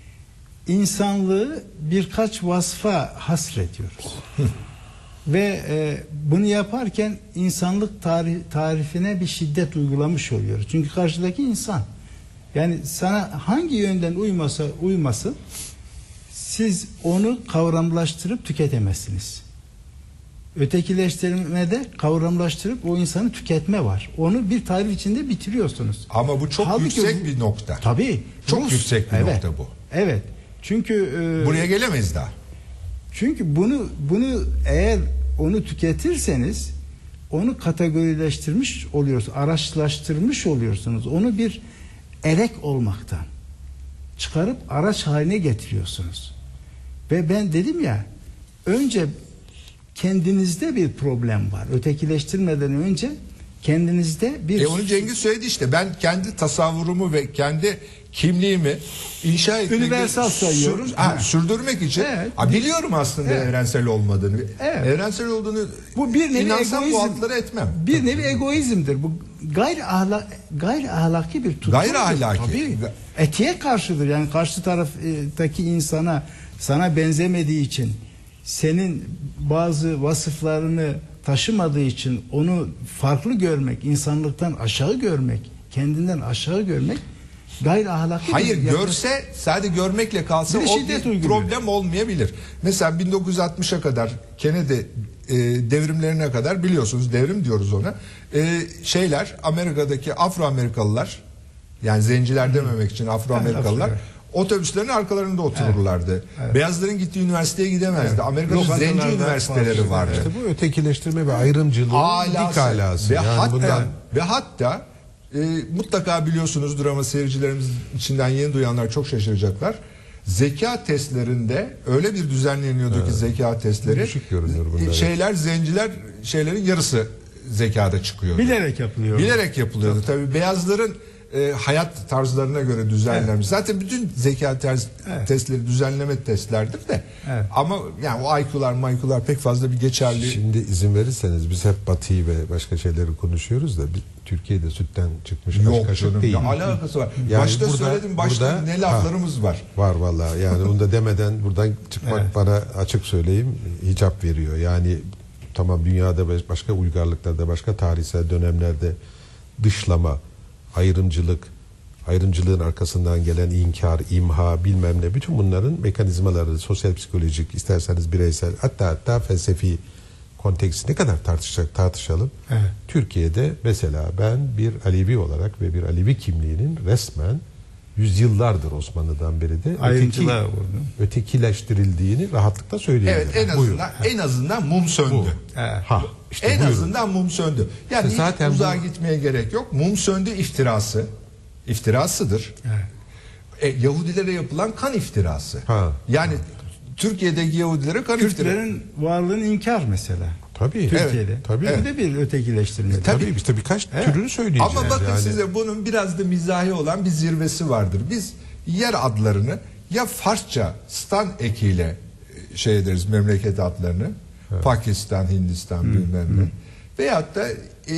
insanlığı birkaç vasfa hasrediyoruz. Ve e, bunu yaparken insanlık tarih, tarifine bir şiddet uygulamış oluyoruz. Çünkü karşıdaki insan. Yani sana hangi yönden uymasa uymasın siz onu kavramlaştırıp tüketemezsiniz. Ötekileştirmede kavramlaştırıp o insanı tüketme var. Onu bir tarih içinde bitiriyorsunuz. ama bu çok Halbuki yüksek bu- bir nokta. Tabii. Çok Rus- yüksek bir evet, nokta bu. Evet. Çünkü e, Buraya gelemeyiz daha. çünkü bunu bunu eğer onu tüketirseniz onu kategorileştirmiş oluyorsunuz, araçlaştırmış oluyorsunuz. Onu bir erek olmaktan çıkarıp araç haline getiriyorsunuz. Ve ben dedim ya, önce kendinizde bir problem var. Ötekileştirmeden önce kendinizde bir... E onu Cengiz söyledi işte. Ben kendi tasavvurumu ve kendi kimliğimi inşa etmek, Universal sayıyoruz. Sür, ha, Ha. sürdürmek için Evet. ha, biliyorum aslında Evet. evrensel olmadığını. Evet. Evrensel olduğunu Bu bir nevi inansam egoizm. bu altları etmem. Bir nevi egoizmdir. Bu gayri ahlak, gayri ahlaki bir tutum. Gayri ahlaki. Tabii. Etiğe karşıdır. Yani karşı taraftaki insana sana benzemediği için, senin bazı vasıflarını taşımadığı için onu farklı görmek, insanlıktan aşağı görmek, kendinden aşağı görmek gayri ahlaki. Hayır, bir görse sadece görmekle kalsa Bir o şiddet bir uyguluyor. problem olmayabilir. Mesela bin dokuz yüz altmışa kadar Kennedy e, devrimlerine kadar biliyorsunuz, devrim diyoruz ona. E, şeyler Amerika'daki Afro-Amerikalılar, yani zenciler dememek için Afro-Amerikalılar Evet, otobüslerin arkalarında otururlardı. Evet, evet. Beyazların gittiği üniversiteye gidemezdi. Evet. Amerika'da Lokantalarda zenci üniversiteleri fazla. vardı. İşte bu ötekileştirme ve ayrımcılığın dik alası. Ve Yani hatta bundan ve hatta e, mutlaka biliyorsunuzdur ama seyircilerimiz içinden yeni duyanlar çok şaşıracaklar. Zeka testlerinde öyle bir düzenleniyordu ki zeka testleri. Düşük görünüyor bunlar. e, Şeyler zenciler şeylerin yarısı zekada çıkıyordu. Bilerek yapılıyor. Bilerek yapılıyordu. Tabii beyazların e, hayat tarzlarına göre düzenlenmiş. Zaten bütün zeka ters, Evet. testleri düzenleme testlerdir de. Evet. Ama yani o I Q'lar, M I Q'lar pek fazla bir geçerli. Şimdi izin verirseniz biz hep Batı'yı ve başka şeyleri konuşuyoruz da biz, Türkiye'de sütten çıkmış aş Yok kaşık canım, değil. ya alakası var. Yani başta burada- söyledim, başta burada- ne laflarımız ha, var. Var vallahi, yani bunu da demeden buradan çıkmak Evet. bana, açık söyleyeyim, hicap veriyor. Yani tamam, dünyada ve başka uygarlıklarda, başka tarihsel dönemlerde dışlama, ayrımcılık, ayrımcılığın arkasından gelen inkar, imha, bilmem ne, bütün bunların mekanizmaları, sosyal psikolojik, isterseniz bireysel, hatta hatta felsefi konteksti ne kadar tartışacak tartışalım. Evet. Türkiye'de mesela ben bir Alevi olarak ve bir Alevi kimliğinin resmen yüzyıllardır, Osmanlı'dan beri de Ayrımcılığa öteki, vurdu. ötekileştirildiğini rahatlıkla söyleyebilirim. Evet, en Buyurun. azından en azından mum söndü. Bu. Evet. Ha, işte en buyurun. azından mum söndü. Yani İşte hiç zaten uzağa bu- gitmeye gerek yok. Mum söndü iftirası. İftirasıdır. Evet. E, Yahudilere yapılan kan iftirası. Ha. Yani Türkiye'deki Yahudilere kan iftirası. Kürtlerin varlığını inkar mesela. Tabii. Türkiye'de. Evet, tabii. Bu da bir ötekileştirme. Tabii işte birkaç Evet. türünü söyleyeceğiz. Ama bakın yani. size bunun biraz da mizahi olan bir zirvesi vardır. Biz yer adlarını ya Farsça stan ekiyle e, şey ederiz, memleket adlarını. Pakistan, Hindistan bilmem ne. Veyahut da e,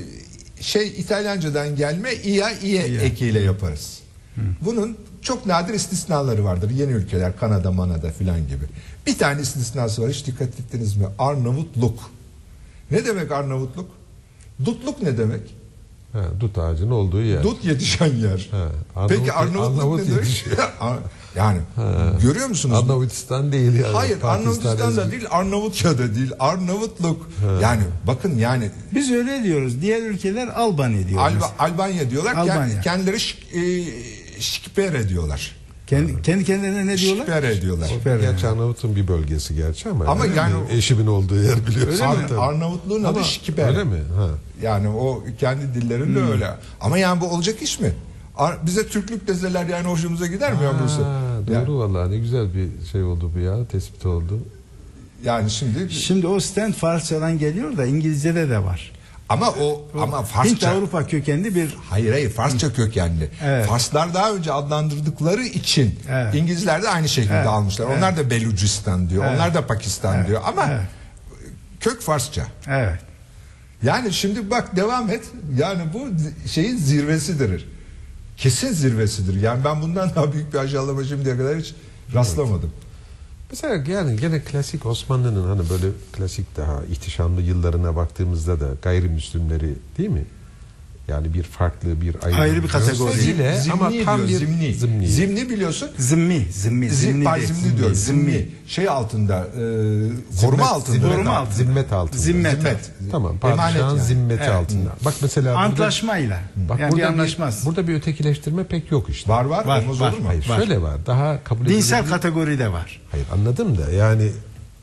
şey İtalyancadan gelme ia iye İya. ekiyle yaparız. Bunun çok nadir istisnaları vardır. Yeni ülkeler, Kanada, Manada filan gibi. Bir tane istisnası var. Hiç dikkat ettiniz mi? Arnavutluk. Ne demek Arnavutluk? Dutluk ne demek? Ha, dut ağacının olduğu yer. Dut yetişen yer. Ha, Arnavut- Peki Arnavutluk Arnavut ne demek? yetişiyor. Yani görüyor musunuz? Arnavutistan değil yani. Hayır, Pakistan Arnavutistan da değil, Arnavutya'da değil, Arnavutluk. Yani bakın yani Biz öyle diyoruz. Diğer ülkeler Albanya diyor. Alba, Albanya diyorlar. Albanya. Kend- Kendileri şik, e, şikpere diyorlar. Kendi, kendi kendilerine ne diyorlar? Şikpere diyorlar. Şikpere. Gerçi Arnavut'un bir bölgesi gerçi ama. Ama yani o- eşimin olduğu yer biliyorsun. Ar- Tabii. Arnavutluğun adı Ama şikpere. öyle mi? Ha. Yani o kendi dillerinde Hmm. öyle. Ama yani bu olacak iş mi? Ar- bize Türklük deseler yani hoşumuza gider mi yavrusu? Ha, doğru Yani, vallahi, ne güzel bir şey oldu bu ya, tespit oldu. yani şimdi Şimdi o stand Farsçadan geliyor da İngilizce'de de var. ama o ama Hint Farsça Avrupa kökenli bir hayır hayır Farsça kökenli. Evet. Farslar daha önce adlandırdıkları için Evet. İngilizler de aynı şekilde Evet. almışlar. Evet. Onlar da Belucistan diyor. Evet. Onlar da Pakistan Evet. diyor ama Evet. kök Farsça. evet. Yani şimdi bak devam et. Yani bu zi- şeyin zirvesidir. Kesin zirvesidir. Yani ben bundan daha büyük bir aşağılama şimdiye kadar hiç rastlamadım. Mesela yani gene klasik Osmanlı'nın hani böyle klasik daha ihtişamlı yıllarına baktığımızda da gayrimüslimleri, değil mi? Yani bir farklı bir ayrı, Ayrı bir kategori. Zile, Zimni ama tam diyor, bir zimni. zimni. Zimni biliyorsun. Zimmi, zimmi, Zimni, zimmi, zimni, değil. zimni diyor. Zimmi. Zimmi. Şey altında, e, Zimmet- koruma altında. zimmet, Koruma altında. Zimmet altında. Zimmet. Zimmet. Tamam, Emanet padişahın yani. zimmeti Evet. altında. Bak mesela burada, Antlaşmayla. bak yani bir burada anlaşmaz. bir, burada bir ötekileştirme pek yok işte. Var var. Var, olmaz var. olur mu? Hayır, Var. şöyle var. Daha kabul Dinsel edilebilir- kategoride var. Hayır, anladım da yani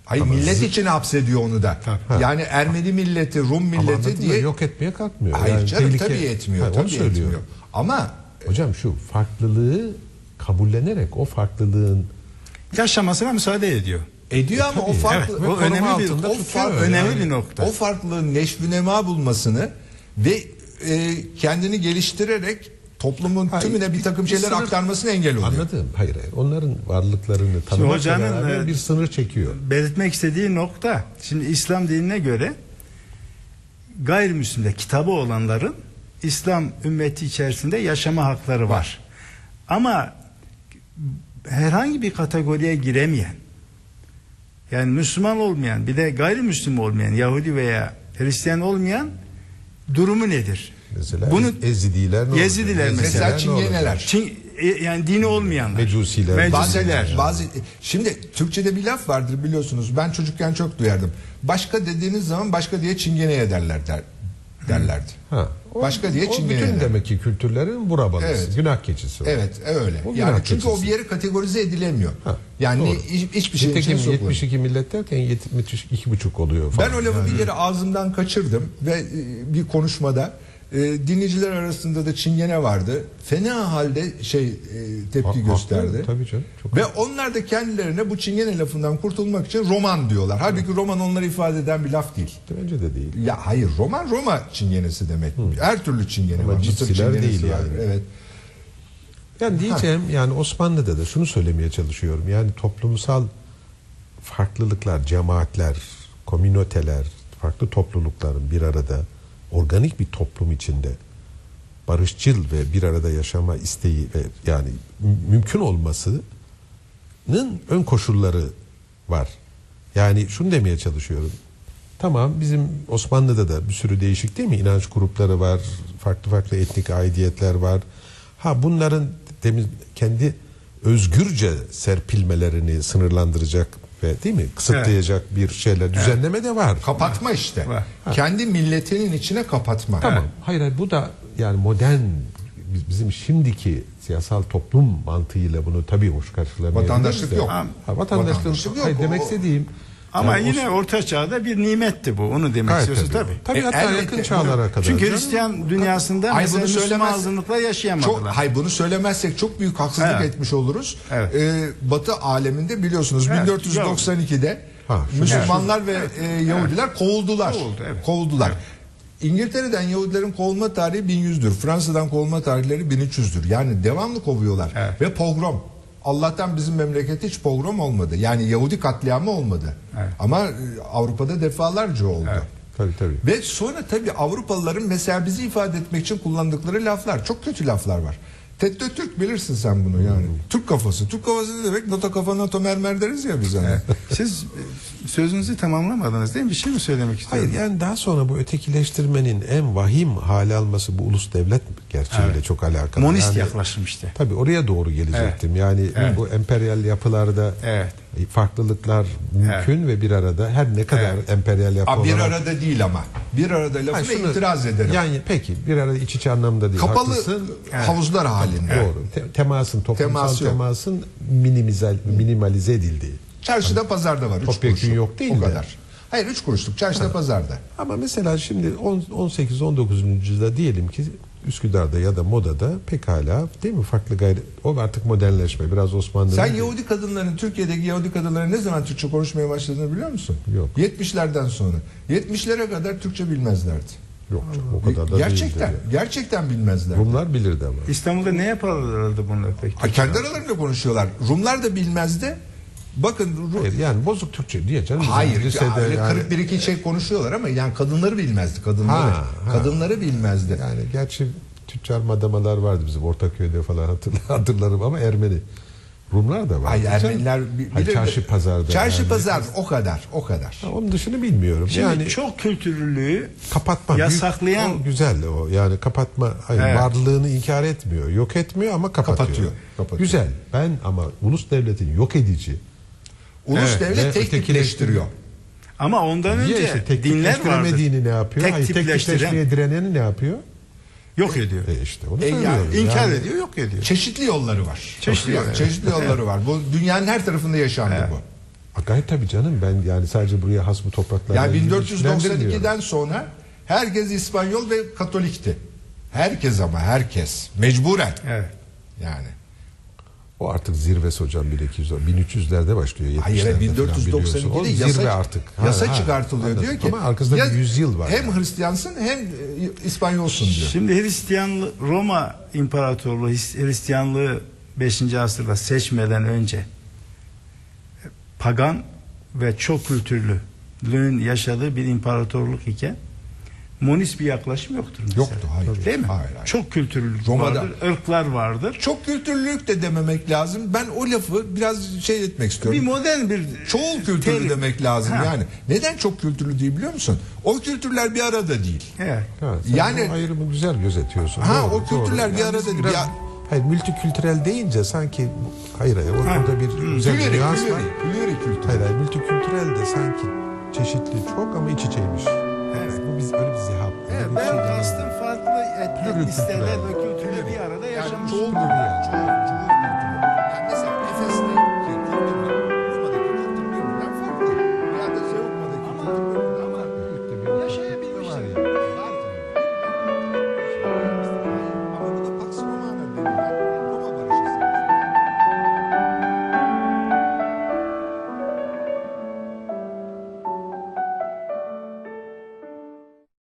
Hayır, Ama millet zı- için hapsediyor onu da. Tabii. Yani Ermeni milleti, Rum Ama milleti anladın mı? diye. Yok etmeye kalkmıyor. Hayır Yani canım, tehlike- tabii etmiyor. Ha, onu tabii söylüyorum. etmiyor. Ama Hocam şu farklılığı kabullenerek o farklılığın Yaşamasına müsaade ediyor. ediyor ama o farklı Evet, o koruma önemli bir- altında o tutuyor. fa- önemli bir nokta. O farklılığın neşvünema bulmasını ve e, kendini geliştirerek toplumun Hayır, tümüne bir takım bir şeyler sınır- aktarmasına engel oluyor. anladım. Hayır hayır. Onların varlıklarını tanımakla hocanın, beraber e, bir sınır çekiyor. Belirtmek istediği nokta, şimdi İslam dinine göre gayrimüslimde kitabı olanların İslam ümmeti içerisinde yaşama hakları var. Ama herhangi bir kategoriye giremeyen, yani Müslüman olmayan, bir de gayrimüslim olmayan, Yahudi veya Hristiyan olmayan durumu nedir? Mesela Bunu Ezidiler ne olacak? Yezidiler Mesela mesela, Çingeneler. Çin, e, yani dini olmayanlar. Mecusiler. Mecusiler. Bazı, bazı şimdi Türkçe'de bir laf vardır biliyorsunuz. Ben çocukken çok duyardım. Başka dediğiniz zaman başka diye çingene ederler der, derlerdi. Ha, o- Başka diye o çingene bütün eder. demek ki kültürlerin burabalısı, Evet. günah keçisi. o. Evet, öyle. O Yani günah çünkü o keçisi. bir yere kategorize edilemiyor. Ha, yani doğru. hiç- hiçbir şeyin Nitekim içine sokulmuyor. yetmiş iki millet derken yetmiş iki buçuk oluyor falan. Ben o lafı bir kere ağzımdan kaçırdım ve e, bir konuşmada e, dinleyiciler arasında da çingene vardı. Fena halde şey e, tepki Ha- gösterdi. haklı, tabii canım, çok Ve haklı. onlar da kendilerine bu çingene lafından kurtulmak için roman diyorlar. Halbuki roman onları ifade eden bir laf değil. Bence de değil. Ya hayır, roman Roma çingenesi demek. Her türlü çingene Ama var. Mısır cipsiler çingenesi değil var. yani. Evet. Yani diyeceğim yani Osmanlı'da da şunu söylemeye çalışıyorum. Yani toplumsal farklılıklar, cemaatler, komünoteler, farklı toplulukların bir arada organik bir toplum içinde barışçıl ve bir arada yaşama isteği ve yani mü- mümkün olmasının ön koşulları var. Yani şunu demeye çalışıyorum. Tamam, bizim Osmanlı'da da bir sürü değişik değil mi? İnanç grupları var, farklı farklı etnik aidiyetler var. Ha, bunların demin kendi özgürce serpilmelerini sınırlandıracak ve değil mi kısıtlayacak bir şeyler, düzenleme de var. Kapatma işte. Var. Kendi milletinin içine kapatma. Tamam. Hayır, hayır, bu da yani modern biz- bizim şimdiki siyasal toplum mantığıyla bunu tabii hoş karşılamayabiliriz. Vatandaşlık de. yok. Ha, vatandaşlık, Vatandaşlık yok. Hayır, demek O- istediğim Ama yani yine Os- orta çağda bir nimetti bu. Onu demek Gayet istiyorsun tabii. Tabii E, hatta elbette. yakın çağlara kadar. Çünkü canım. Hristiyan dünyasında Ay, mesela bunu Müslüman söylemez- azınlıklar Çok, yaşayamadılar. hay bunu söylemezsek çok büyük haksızlık Evet. etmiş oluruz. Evet. Ee, Batı aleminde biliyorsunuz Evet, bin dört yüz doksan ikide Ha, şu- Müslümanlar ve e, Yahudiler kovuldular. Kovuldu, evet. Kovuldular. İngiltere'den Yahudilerin kovulma tarihi bin yüzdür. Fransa'dan kovulma tarihleri bin üç yüzdür. Yani devamlı kovuyorlar. Evet. Ve pogrom. Allah'tan bizim memlekette hiç pogrom olmadı. Yani Yahudi katliamı olmadı. Evet. Ama e, Avrupa'da defalarca oldu. Evet. Tabii tabii. Ve sonra tabii Avrupalıların mesela bizi ifade etmek için kullandıkları laflar, çok kötü laflar var. Tetto Türk, bilirsin sen bunu yani. Türk kafası. Türk kafası ne demek? Nota kafa nota mermer deriz ya biz hani. Siz e, sözünüzü tamamlamadınız değil mi? Bir şey mi söylemek istiyorsunuz? Hayır, yani daha sonra bu ötekileştirmenin en vahim hale alması bu ulus devlet gerçeğiyle Evet. çok alakalı. Monist Yani- yaklaşım işte. Tabii oraya doğru gelecektim. Yani Evet. bu emperyal yapılarda Evet. farklılıklar mümkün ve bir arada her ne kadar Evet. emperyal yapı Aa, bir olarak- arada değil ama. Bir arada lafına Hayır, şunu- itiraz ederim. Yani peki bir arada iç içe anlamda değil. Kapalı haklısın. havuzlar halinde. Doğru. Te- temasın, toplumsal Teması yok. temasın minimize, minimalize edildiği. Çarşıda pazarda var. Üç Topyekün kuruşluk. yok değil o de. kadar. Hayır, üç kuruşluk çarşıda pazarda. Ama mesela şimdi on- on sekiz on dokuzuncu yüzyılda diyelim ki Üsküdar'da ya da Moda'da pekala değil mi farklı gayri o artık modernleşme biraz Osmanlı'nın. Sen Yahudi kadınların, Türkiye'deki Yahudi kadınların ne zaman Türkçe konuşmaya başladığını biliyor musun? Yok. yetmişlerden sonra. yetmişlere kadar Türkçe bilmezlerdi. Yok canım, o kadar da Gerçekten, değildir yani. gerçekten bilmezlerdi. Rumlar bilirdi ama. İstanbul'da ne yaparlardı bunlar peki? Ha, kendi aralarında konuşuyorlar. Rumlar da bilmezdi. Bakın Ru- Hayır, yani bozuk Türkçe diye canım. bizim Hayır, lisede öyle yani- kırık bir iki şey konuşuyorlar ama yani kadınları bilmezdi, kadınları. Ha, ha. Kadınları bilmezdi. Yani gerçi tüccar madamalar vardı bizim Ortaköy'de falan hatırla- hatırlarım ama Ermeni. Rumlar da vardı. Hayır, canım. Ermeniler bi- Hayır, bilir- çarşı pazarda. Çarşı yani. pazar o kadar, o kadar. Ha, onun dışını bilmiyorum. Şimdi yani çok kültürlülüğü kapatma. büyük- yasaklayan- o güzel o. Yani kapatma. Hayır, Evet. varlığını inkar etmiyor. Yok etmiyor ama kapatıyor. Kapatıyor, kapatıyor. Güzel. Ben ama ulus devletin yok edici. Ulus Evet, ve devlet tek ötekileştiriyor. tipleştiriyor. ama ondan Niye önce işte tek dinler vardı. tipleştiremediğini ne yapıyor? Tek Hayır, tek tipleştiren tipleşmeye direneni ne yapıyor? yok ediyor. E işte onu E ya, söylüyorum. İnkar Yani- ediyor, yok ediyor. Çeşitli yolları var. Çeşitli yolları. Çeşitli yolları var. Bu dünyanın her tarafında yaşandı bu. Ha, gayet tabii canım, ben yani sadece buraya has bu topraklarla Yani ilgili bin dört yüz doksan ilgilendirmiyorum. ikiden sonra herkes İspanyol ve Katolikti. Herkes ama herkes. Mecburen. Evet. Yani. O artık zirvesi hocam bin iki yüz bin üç yüzlerde başlıyor. Hayır, yetmişlerde bin dört yüz falan doksan biliyorsun. ikide O yasa, zirve artık. yasa Ha, ha, çıkartılıyor, anladım. diyor ki. Ama arkasında ya- bir yüzyıl var. Hem yani. Hristiyansın hem e, İspanyolsun diyor. Şimdi Hristiyanlı Roma İmparatorluğu Hristiyanlığı beşinci asırda seçmeden önce pagan ve çok kültürlülüğün yaşadığı bir imparatorluk iken monist bir yaklaşım yoktur mesela. Yoktu, hayır. Değil mi? Hayır, hayır. Çok kültürlülük Roma'da- vardır, ırklar vardır. Çok kültürlülük de dememek lazım. Ben o lafı biraz şey etmek Bir istiyorum. modern bir Çoğul kültürlü terim. demek lazım Ha. yani. Neden çok kültürlü değil biliyor musun? O kültürler bir arada değil. Evet. Ha, sen Yani- o ayrımı güzel gözetiyorsun. Ha, Doğru, o kültürler doğru. bir Yani arada biz değil. biraz- Ya- hayır, multikültürel deyince sanki hayır hayır or- Ha. orada bir güzel bir Plüri, nüans var. plüri, plüri kültür. Hayır hayır, multikültürel de sanki çeşitli çok ama iç içeymiş. Evet. Bu biz öyle bir zihap. öyle Evet, bir ben şey değil. kastım farklı Plüri etnisiteler kültürel. ve kültürler bir arada yaşamış. çoğul Plüri yani.